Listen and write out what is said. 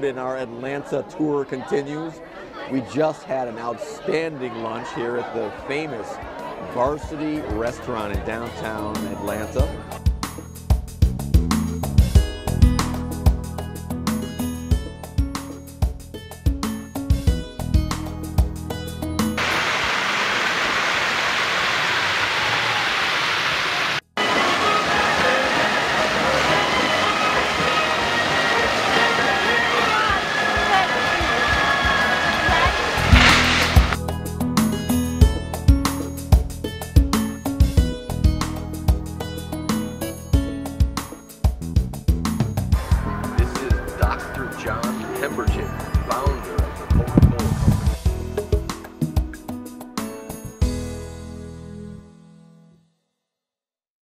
food and our Atlanta tour continues. We just had an outstanding lunch here at the famous Varsity Restaurant in downtown Atlanta. Pemberton.